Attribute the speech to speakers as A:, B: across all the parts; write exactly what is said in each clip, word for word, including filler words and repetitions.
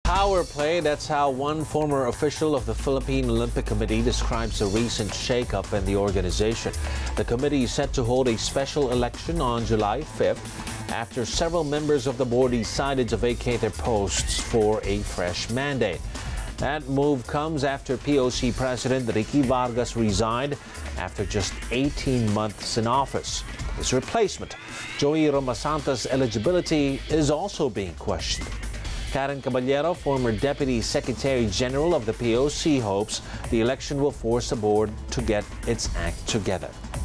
A: Power play, that's how one former official of the Philippine Olympic Committee describes the recent shakeup in the organization. The committee is set to hold a special election on July fifth after several members of the board decided to vacate their posts for a fresh mandate. That move comes after P O C President Ricky Vargas resigned after just eighteen months in office. His replacement, Joey Romasanta's eligibility is also being questioned. Karen Caballero, former Deputy Secretary General of the P O C, hopes the election will force the board to get its act together.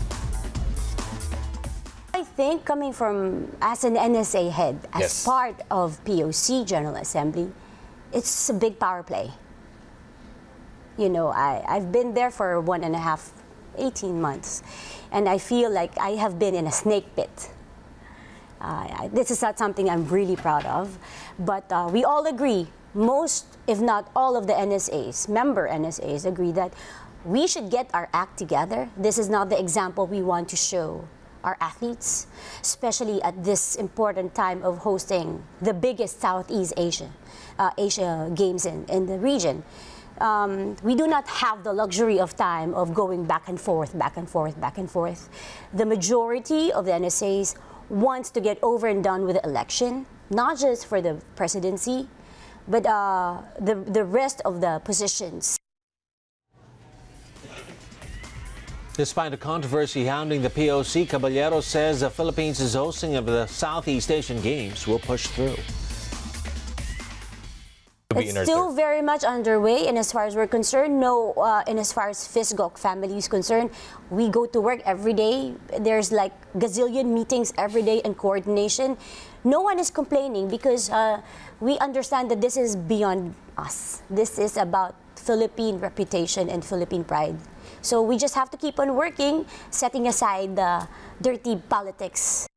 B: I think coming from as an N S A head, as
A: yes.
B: part of P O C General Assembly, it's a big power play. You know, I, I've been there for one and a half, eighteen months, and I feel like I have been in a snake pit. Uh, this is not something I'm really proud of, but uh, we all agree, most, if not all of the N S As, member N S As agree that we should get our act together. This is not the example we want to show our athletes, especially at this important time of hosting the biggest Southeast Asia, uh, Asia Games in, in the region. Um, we do not have the luxury of time of going back and forth, back and forth, back and forth. The majority of the N S As wants to get over and done with the election, not just for the presidency, but uh, the, the rest of the positions.
A: Despite the controversy hounding the P O C, Caballero says the Philippines' hosting of the Southeast Asian Games will push through.
B: It's still very much underway, and as far as we're concerned, no, uh, and as far as Fisgok family is concerned, we go to work every day. There's like gazillion meetings every day and coordination. No one is complaining because uh, we understand that this is beyond us. This is about Philippine reputation and Philippine pride. So we just have to keep on working, setting aside the dirty politics.